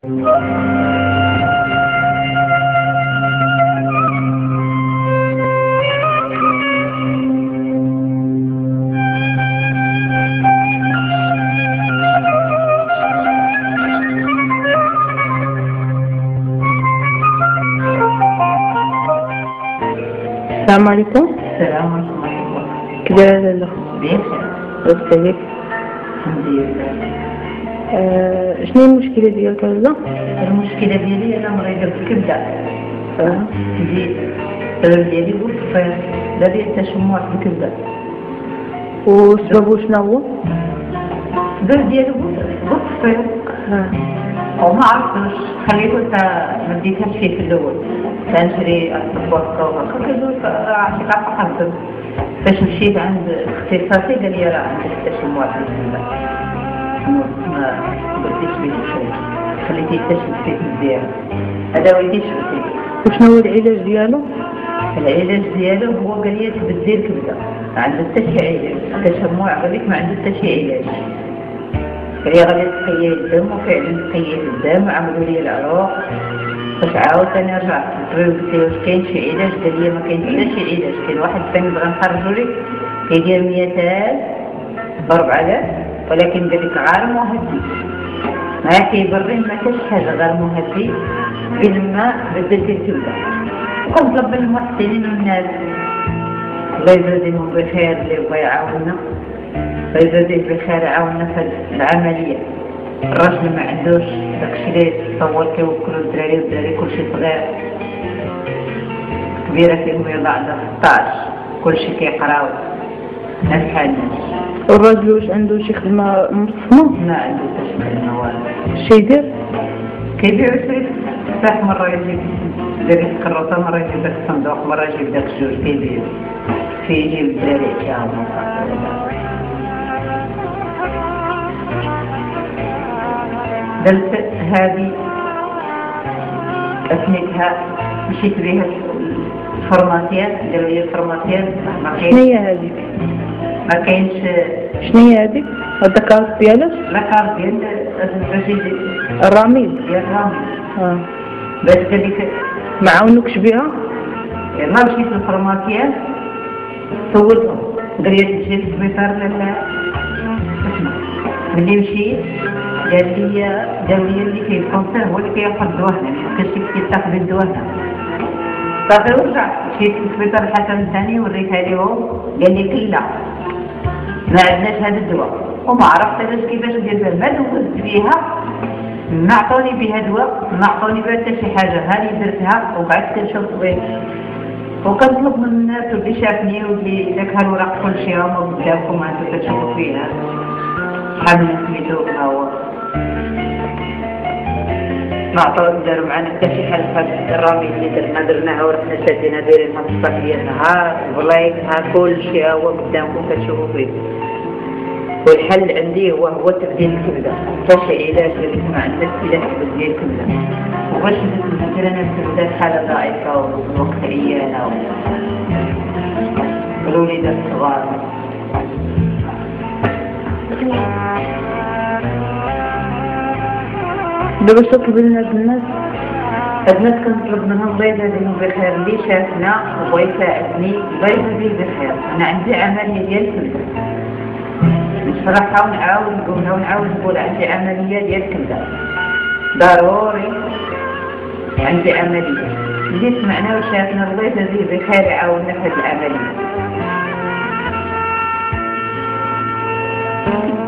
السلام عليكم. السلام ورحمة الله. كيف دايرة لاله؟ بخير. لاباس عليك؟ الحمد لله. شنو هي المشكلة ديالك لاله؟ المشكلة ديالي أنا مريضة بالكبدة. عندي السبب ديالي هو الطفيل، لا ديال تشمع في الكبدة. وسببو شنو هو؟ السبب ديالي هو الطفيل. وما عرفتش، خليته ما بديتهاش فيه في الأول. كنشري الطباخ وهكا كيقول عرفتي كنفقد. فاش مشيت عند اختصاصي قال لي راه عندك تشمع في الكبدة. ما بديتش بيه شيء، خليتيه يكتشف فيه مزيان. هذا وليدي شفتي. وشنو هو العلاج ديالو؟ العلاج ديالو هو قال لي تبدل الكبدة، ما عنده حتى شي علاج، التشمع قال لك ما عنده حتى شي علاج. هي غادي تقيد الدم، وفعلا تقيد الدم وعملوا لي العروق. فاش عاود ثاني رجعت للطبيب قلت له واش كاين شي علاج؟ قال لي ما كاين حتى شي علاج، كاين واحد الثاني بغا نخرجوا لك كيدير 100,000 ب4000، ولكن قال لك غير مهدي، ما كيبري ما حتى شي حاجه غير مهدي بالماء بدلتي الكبده. وكنطلب من المحسنين والناس الله يجازيهم بخير اللي بغا يعاوننا، الله يجازيه بخير يعاوننا في العمليه. الراجل ما عندوش داكشي اللي تصور كيوكلوا الدراري، والدراري كلشي صغير، كبيره فيهم يلاه عندها 16، كلشي كيقراو ناس بحال الناس. والراجل واش عنده شي خدمة منظمة؟ ما عنده حتى شي خدمة والو. شي يدير؟ كيبيع ويشري تفاح، مرة يجيب داك الكروطة، مرة يجيب داك الصندوق، مرة يجيب داك الجوج كيبيع، فيه يجيب الدراري يعاونو. درت هذه أثنيتها، مشيت بها الفرماسيات، داروا لي الفرماسيات ما كاينش. شناهي هذيك؟ ما كاينش. شناهي هذيك؟ هاد الكارت ديالك؟ لا كارت ديال الرشيد الرميد؟ ديال الرميد. باش قال لك ما عاونوكش بها؟ يلاه مشيت للفرماسيات سولتهم، قال لي تمشي للسبيطار لا ملي مشيت قالوا لي اللي كيكونسير هو اللي كياخذ الدواء هنا، ما كاينش اللي كيتاخذ الدواء هنا. صافي ورجعت مشيت للسبيطار الحسن الثاني وريتها ليهم، قال لي لا ما عندناش هذا الدواء، وما عرفت كيفاش ندير بها، ما دوزت بها، ما عطوني بها دواء، ما عطوني بها حتى شي حاجه، هاني درتها وقعدت كنشوف طبيب. وكنطلب من الناس واللي شافني واللي داك هالوراق كلشي هما قدامكم انتم كتشوفوا فيها، شحال من الناس سميتو ها هو، ما عطاو داروا معنا حتى شي حل في هاد الرميد اللي درناها ورحنا شادينا دايرين هاد الصاك ديالنا، ها والله ها كلشي ها هو قدامكم كتشوفوا فيه. والحل عندي هو تبديل الكبده، حتى شي علاج اللي ما عندك الا تبديل الكبده. وباش ندير انا الكبده حاله ضعيفه والوقت عيانه والوليدات صغار. دابا شنو تطلبي لنا هاد الناس؟ هاد الناس كنطلب منهم الله يجازيهم بخير، اللي شافنا وبغا يساعدني الله يجازيه بخير. انا عندي عمليه ديال الكبده بصراحه، ونعاود نقول عندي عمليه ديال الكبده ضروري، عندي عمليه. اللي سمعنا وشافنا الله يجازيه بخير يعاوننا في هاد العمليه.